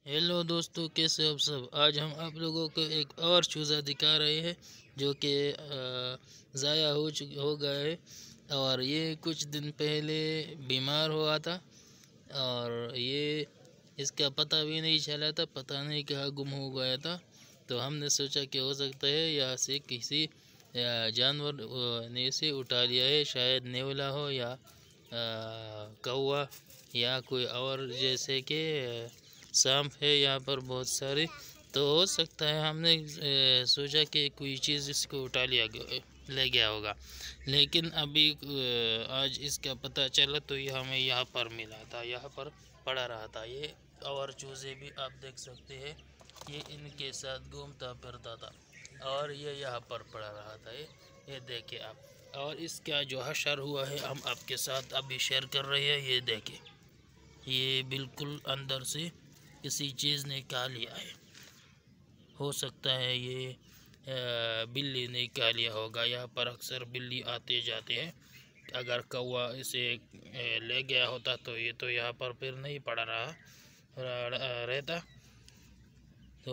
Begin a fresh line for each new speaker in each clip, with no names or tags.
Hello दोस्तों, कैसे हो आप सब। आज हम आप लोगों को एक और चूज़ा दिखा रहे हैं जो कि ज़ाया हो गया है। और ये कुछ दिन पहले बीमार हुआ था और ये इसका पता भी नहीं चला था, पता नहीं कहाँ गुम हो गया था। तो हमने सोचा कि हो सकता है यहाँ से किसी जानवर ने इसे उठा लिया है, शायद नेवला हो या कौवा या कोई और, जैसे कि सांप है यहाँ पर बहुत सारे। तो हो सकता है हमने सोचा कि कोई चीज़ इसको उठा ले गया होगा। लेकिन अभी आज इसका पता चला तो ये हमें यहाँ पर मिला था, यहाँ पर पड़ा रहा था। ये और चूज़े भी आप देख सकते हैं, ये इनके साथ घूमता फिरता था और ये यहाँ पर पड़ा रहा था। ये देखिए आप। और इसका जो हशर हुआ है हम आपके साथ अभी शेयर कर रहे हैं। ये देखिए, ये बिल्कुल अंदर से किसी चीज़ ने खा लिया है। हो सकता है ये बिल्ली ने खा लिया होगा। यहाँ पर अक्सर बिल्ली आते जाते हैं। अगर कौवा इसे ले गया होता तो ये तो यहाँ पर फिर नहीं पड़ा रहता। तो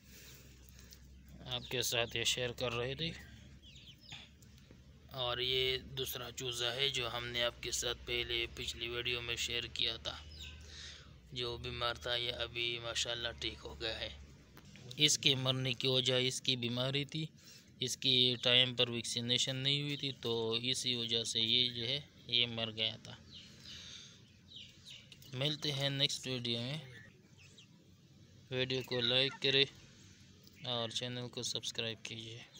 आपके साथ ये शेयर कर रहे थे। और ये दूसरा चूज़ा है जो हमने आपके साथ पहले पिछली वीडियो में शेयर किया था, जो बीमार था। ये अभी माशाल्लाह ठीक हो गया है। इसके मरने की वजह इसकी बीमारी थी, इसकी टाइम पर वैक्सीनेशन नहीं हुई थी, तो इसी वजह से ये जो है ये मर गया था। मिलते हैं नेक्स्ट वीडियो में। वीडियो को लाइक करें और चैनल को सब्सक्राइब कीजिए।